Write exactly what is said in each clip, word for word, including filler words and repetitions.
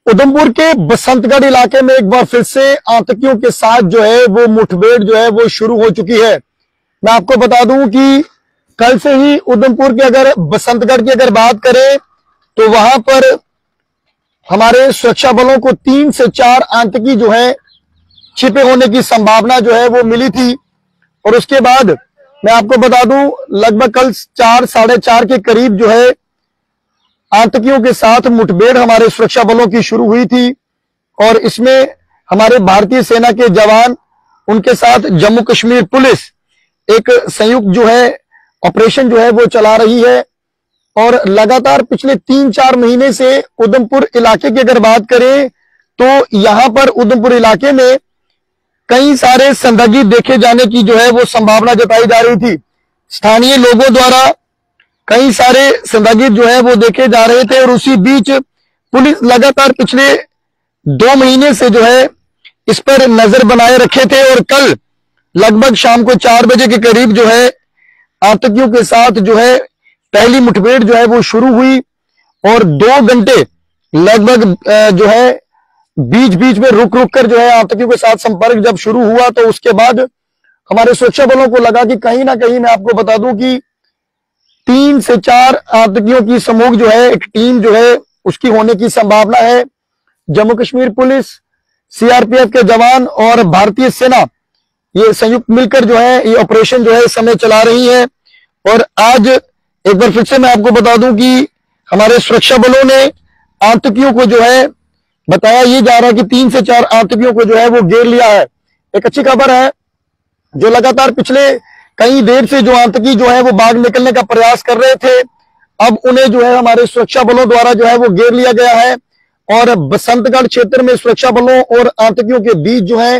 उधमपुर के बसंतगढ़ इलाके में एक बार फिर से आतंकियों के साथ जो है वो मुठभेड़ जो है वो शुरू हो चुकी है। मैं आपको बता दूं कि कल से ही उधमपुर के अगर बसंतगढ़ की अगर बात करें तो वहां पर हमारे सुरक्षा बलों को तीन से चार आतंकी जो है छिपे होने की संभावना जो है वो मिली थी। और उसके बाद मैं आपको बता दूं लगभग कल चार साढ़े चार के करीब जो है आतंकियों के साथ मुठभेड़ हमारे सुरक्षा बलों की शुरू हुई थी। और इसमें हमारे भारतीय सेना के जवान उनके साथ जम्मू कश्मीर पुलिस एक संयुक्त जो है ऑपरेशन जो है वो चला रही है। और लगातार पिछले तीन चार महीने से उधमपुर इलाके की अगर बात करें तो यहां पर उधमपुर इलाके में कई सारे संदिग्ध देखे जाने की जो है वो संभावना जताई जा रही थी। स्थानीय लोगों द्वारा कई सारे संदिग्ध जो है वो देखे जा रहे थे और उसी बीच पुलिस लगातार पिछले दो महीने से जो है इस पर नजर बनाए रखे थे। और कल लगभग शाम को चार बजे के करीब जो है आतंकियों के साथ जो है पहली मुठभेड़ जो है वो शुरू हुई और दो घंटे लगभग जो है बीच बीच में रुक रुक कर जो है आतंकियों के साथ संपर्क जब शुरू हुआ तो उसके बाद हमारे सुरक्षा बलों को लगा कि कहीं ना कहीं मैं आपको बता दूं कि तीन से चार आतंकियों की समूह जो है एक टीम जो है उसकी होने की संभावना है। जम्मू कश्मीर पुलिस, सीआरपीएफ के जवान और भारतीय सेना ये संयुक्त मिलकर जो है ये ऑपरेशन जो है इस समय चला रही है। और आज एक बार फिर से मैं आपको बता दूं कि हमारे सुरक्षा बलों ने आतंकियों को जो है बताया ये जा रहा है कि तीन से चार आतंकियों को जो है वो घेर लिया है। एक अच्छी खबर है जो लगातार पिछले कई देर से जो आतंकी जो है वो भाग निकलने का प्रयास कर रहे थे, अब उन्हें जो है हमारे सुरक्षा बलों द्वारा जो है वो घेर लिया गया है। और बसंतगढ़ क्षेत्र में सुरक्षा बलों और आतंकियों के बीच जो है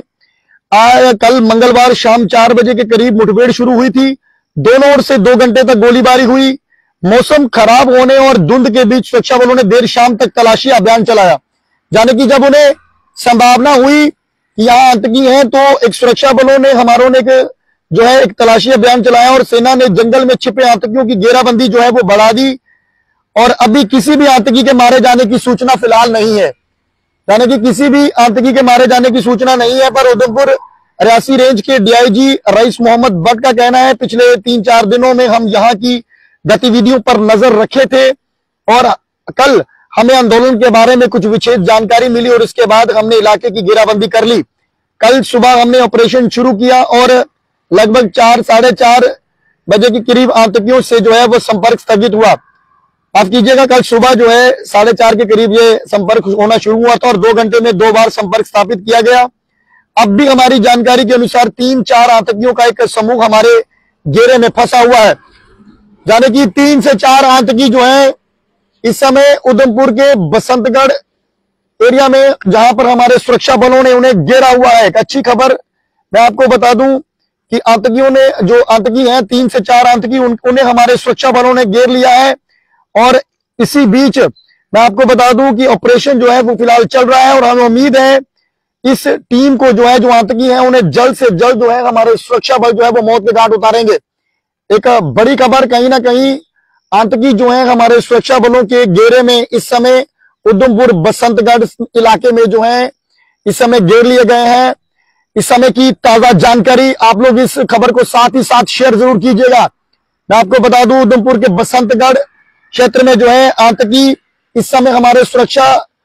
आज कल मंगलवार शाम चार बजे के करीब मुठभेड़ शुरू हुई थी। दोनों ओर से दो घंटे तक गोलीबारी हुई। मौसम खराब होने और धुंध के बीच सुरक्षा बलों ने देर शाम तक तलाशी अभियान चलाया। यानी कि जब उन्हें संभावना हुई कि यहाँ आतंकी हैं तो एक सुरक्षा बलों ने हमारों ने एक जो है एक तलाशी अभियान चलाया और सेना ने जंगल में छिपे आतंकियों की घेराबंदी जो है वो बढ़ा दी। और अभी किसी भी आतंकी के मारे जाने की सूचना फिलहाल नहीं है, यानी कि किसी भी आतंकी के मारे जाने की सूचना नहीं है। पर उधमपुर रियासी रेंज के डीआईजी रईस मोहम्मद भट्ट का कहना है पिछले तीन चार दिनों में हम यहाँ की गतिविधियों पर नजर रखे थे और कल हमें आंदोलन के बारे में कुछ विशेष जानकारी मिली और इसके बाद हमने इलाके की घेराबंदी कर ली। कल सुबह हमने ऑपरेशन शुरू किया और लगभग चार साढ़े चार बजे के करीब आतंकियों से जो है वो संपर्क स्थगित हुआ। माफ कीजिएगा, कल सुबह जो है साढ़े चार के करीब ये संपर्क होना शुरू हुआ था और दो घंटे में दो बार संपर्क स्थापित किया गया। अब भी हमारी जानकारी के अनुसार तीन चार आतंकियों का एक समूह हमारे घेरे में फंसा हुआ है। यानी कि तीन से चार आतंकी जो है इस समय उधमपुर के बसंतगढ़ एरिया में जहां पर हमारे सुरक्षा बलों ने उन्हें घेरा हुआ है। एक अच्छी खबर मैं आपको बता दूं कि आतंकियों ने जो आतंकी हैं तीन से चार आतंकी उन, उन्हें हमारे सुरक्षा बलों ने घेर लिया है। और इसी बीच मैं आपको बता दूं कि ऑपरेशन जो है वो फिलहाल चल रहा है और हमें उम्मीद है इस टीम को जो है जो आतंकी हैं उन्हें जल्द से जल्द जो है हमारे सुरक्षा बल जो है वो मौत के घाट उतारेंगे। एक बड़ी खबर, कहीं ना कहीं आतंकी जो है हमारे सुरक्षा बलों के घेरे में इस समय उधमपुर बसंतगढ़ इलाके में जो है इस समय घेर लिए गए हैं। इस समय की ताजा जानकारी आप लोग इस खबर को साथ ही साथ शेयर जरूर कीजिएगा। मैं आपको बता दूं उधमपुर के बसंतगढ़ क्षेत्र में जो है आतंकी इस समय हमारे सुरक्षा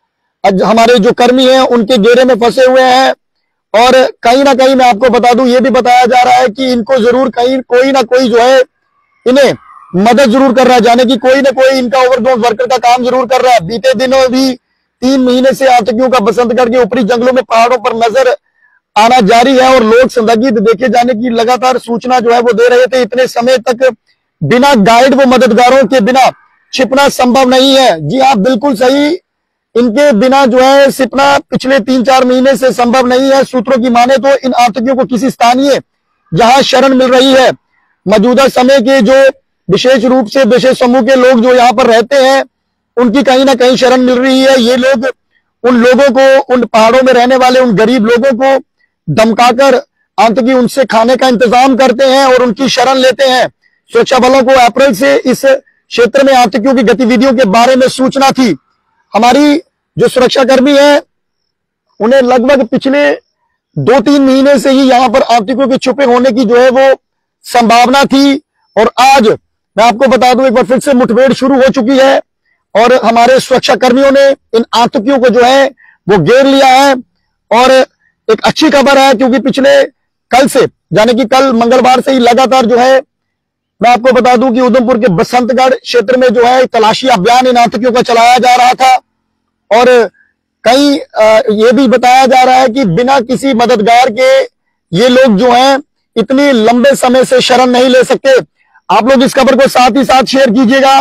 हमारे जो कर्मी हैं उनके घेरे में फंसे हुए हैं। और कहीं ना कहीं मैं आपको बता दूं ये भी बताया जा रहा है कि इनको जरूर कहीं कोई ना कोई जो है इन्हें मदद जरूर कर रहा है, यानी कि कोई ना कोई इनका ओवरडोज वर्कर का काम जरूर कर रहा है। बीते दिनों भी तीन महीने से आतंकियों का बसंतगढ़ के ऊपरी जंगलों में पहाड़ों पर नजर आना जारी है और लोग संदिग्ध देखे जाने की लगातार सूचना जो है वो दे रहे थे। इतने समय तक बिना गाइड व मददगारों के बिना छिपना संभव नहीं है। जी हाँ, बिल्कुल सही, इनके बिना जो है छिपना पिछले तीन चार महीने से संभव नहीं है। सूत्रों की माने तो इन आतंकियों को किसी स्थानीय जहां शरण मिल रही है, मौजूदा समय के जो विशेष रूप से विशेष समूह के लोग जो यहाँ पर रहते हैं उनकी कहीं ना कहीं शरण मिल रही है। ये लोग उन लोगों को, उन पहाड़ों में रहने वाले उन गरीब लोगों को धमकाकर आतंकी उनसे खाने का इंतजाम करते हैं और उनकी शरण लेते हैं। सुरक्षा बलों को अप्रैल से इस क्षेत्र में आतंकियों की गतिविधियों के बारे में सूचना थी। हमारी जो सुरक्षाकर्मी है उन्हें लगभग पिछले दो तीन महीने से ही यहां पर आतंकियों के छुपे होने की जो है वो संभावना थी, और आज मैं आपको बता दूं एक बार फिर से मुठभेड़ शुरू हो चुकी है और हमारे सुरक्षा कर्मियों ने इन आतंकियों को जो है वो घेर लिया है। और एक अच्छी खबर है क्योंकि पिछले कल से यानी कि कल मंगलवार से ही लगातार जो है मैं आपको बता दूं कि उधमपुर के बसंतगढ़ क्षेत्र में जो है तलाशी अभियान इन आतंकियों का चलाया जा रहा था, और कहीं ये भी बताया जा रहा है कि बिना किसी मददगार के ये लोग जो हैं इतनी लंबे समय से शरण नहीं ले सकते। आप लोग इस खबर को साथ ही साथ शेयर कीजिएगा।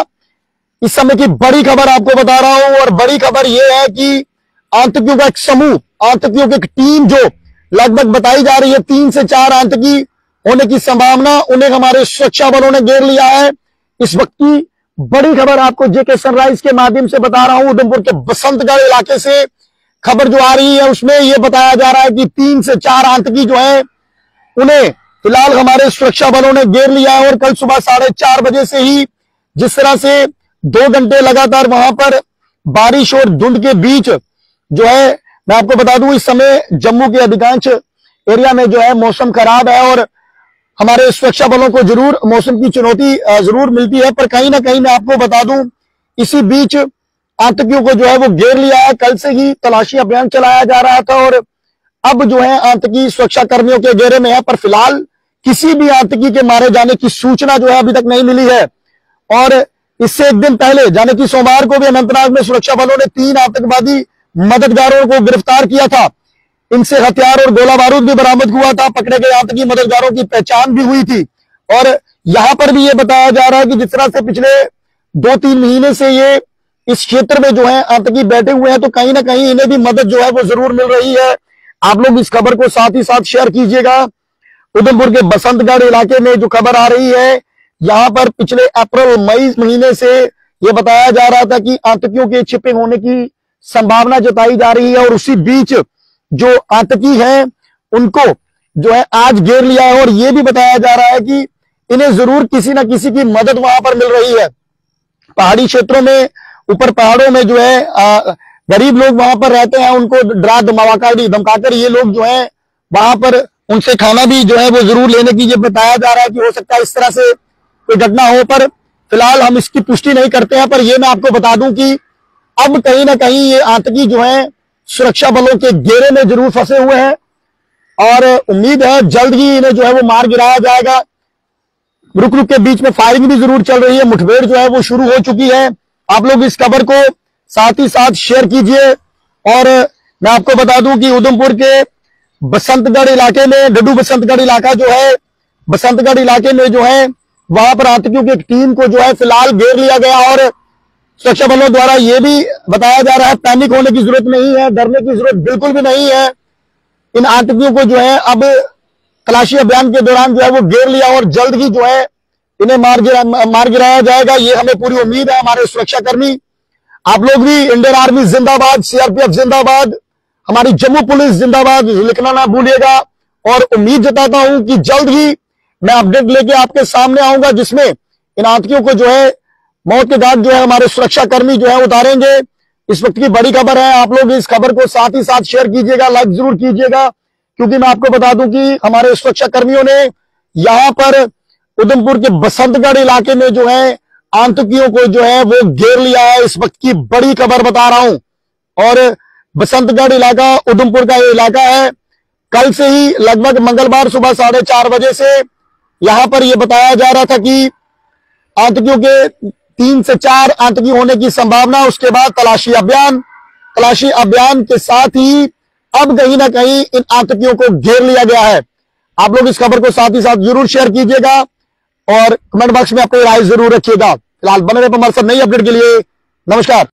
इस समय की बड़ी खबर आपको बता रहा हूं, और बड़ी खबर यह है कि आतंकियों का एक समूह, आतंकियों की एक टीम जो लगभग बताई जा रही है तीन से चार आतंकी होने की संभावना, उन्हें हमारे सुरक्षा बलों ने घेर लिया है। इस वक्त की बड़ी खबर आपको जेके सनराइज के माध्यम से बता रहा हूं। उधमपुर के बसंतगढ़ इलाके से खबर जो आ रही है उसमें यह बताया जा रहा है कि तीन से चार आतंकी जो है उन्हें फिलहाल हमारे सुरक्षा बलों ने घेर लिया है। और कल सुबह साढ़े चार बजे से ही जिस तरह से दो घंटे लगातार वहां पर बारिश और धुंध के बीच जो है, मैं आपको बता दूं इस समय जम्मू के अधिकांश एरिया में जो है मौसम खराब है और हमारे सुरक्षा बलों को जरूर मौसम की चुनौती जरूर मिलती है, पर कहीं ना कहीं मैं आपको बता दूं इसी बीच आतंकियों को जो है वो घेर लिया है। कल से ही तलाशी अभियान चलाया जा रहा था और अब जो है आतंकी सुरक्षा कर्मियों के घेरे में है, पर फिलहाल किसी भी आतंकी के मारे जाने की सूचना जो है अभी तक नहीं मिली है। और इससे एक दिन पहले यानी कि सोमवार को भी अनंतनाग में सुरक्षा बलों ने तीन आतंकवादी मददगारों को गिरफ्तार किया था। इनसे हथियार और गोला बारूद भी बरामद हुआ था। पकड़े गए आतंकी मददगारों की पहचान भी हुई थी। और यहां पर भी ये बताया जा रहा है कि जिस तरह से पिछले दो तीन महीने से ये इस क्षेत्र में जो है आतंकी बैठे हुए हैं, तो कहीं ना कहीं इन्हें भी मदद जो है वो जरूर मिल रही है। आप लोग इस खबर को साथ ही साथ शेयर कीजिएगा। उधमपुर के बसंतगढ़ इलाके में जो खबर आ रही है, यहां पर पिछले अप्रैल मई महीने से यह बताया जा रहा था कि आतंकियों के छिपे होने की संभावना जताई जा रही है, और उसी बीच जो आतंकी हैं उनको जो है आज घेर लिया है। और यह भी बताया जा रहा है कि इन्हें जरूर किसी ना किसी की मदद वहां पर मिल रही है। पहाड़ी क्षेत्रों में, ऊपर पहाड़ों में जो है आ, गरीब लोग वहां पर रहते हैं, उनको डरा धमकाकर धमकाकर ये लोग जो है वहां पर उनसे खाना भी जो है वो जरूर लेने की ये बताया जा रहा है कि हो सकता है इस तरह से कोई घटना हो, पर फिलहाल हम इसकी पुष्टि नहीं करते हैं। पर यह मैं आपको बता दूं कि अब कहीं ना कहीं ये आतंकी जो है सुरक्षा बलों के घेरे में जरूर फंसे हुए हैं, और उम्मीद है जल्द ही इन्हें जो है वो मार गिराया जाएगा। रुक रुक के बीच में फायरिंग भी जरूर चल रही है, मुठभेड़ जो है वो शुरू हो चुकी है। आप लोग इस खबर को साथ ही साथ शेयर कीजिए। और मैं आपको बता दूं कि उधमपुर के बसंतगढ़ इलाके में, डड्डू बसंतगढ़ इलाका जो है, बसंतगढ़ इलाके में जो है वहां पर आतंकियों की एक टीम को जो है फिलहाल घेर लिया गया। और सुरक्षा बलों द्वारा यह भी बताया जा रहा है पैनिक होने की जरूरत नहीं है, डरने की जरूरत बिल्कुल भी नहीं है। इन आतंकियों को जो है अब तलाशी अभियान के दौरान जो है वो घेर लिया और जल्द ही जो है इन्हें मार गिरा मार गिराया जाएगा, ये हमें पूरी उम्मीद है। हमारे सुरक्षा कर्मी, आप लोग भी इंडियन आर्मी जिंदाबाद, सीआरपीएफ जिंदाबाद, हमारी जम्मू पुलिस जिंदाबाद लिखना ना भूलिएगा। और उम्मीद जताता हूं कि जल्द ही मैं अपडेट लेके आपके सामने आऊंगा जिसमें इन आतंकियों को जो है मौत के घाट जो है हमारे सुरक्षा कर्मी जो है उतारेंगे। इस वक्त की बड़ी खबर है, आप लोग इस खबर को साथ ही साथ शेयर कीजिएगा, लाइक जरूर कीजिएगा, क्योंकि मैं आपको बता दूं कि हमारे सुरक्षा कर्मियों ने यहां पर उधमपुर के बसंतगढ़ इलाके में जो है आतंकियों को जो है वो घेर लिया है। इस वक्त की बड़ी खबर बता रहा हूं। और बसंतगढ़ इलाका उधमपुर का ये इलाका है। कल से ही लगभग मंगलवार सुबह साढ़े चार बजे से यहां पर यह बताया जा रहा था कि आतंकियों के तीन से चार आतंकी होने की संभावना। उसके बाद तलाशी अभियान तलाशी अभियान के साथ ही अब कहीं ना कहीं इन आतंकियों को घेर लिया गया है। आप लोग इस खबर को साथ ही साथ जरूर शेयर कीजिएगा और कमेंट बॉक्स में अपनी राय जरूर रखिएगा। फिलहाल बने रहे हमारे साथ नई अपडेट के लिए। नमस्कार।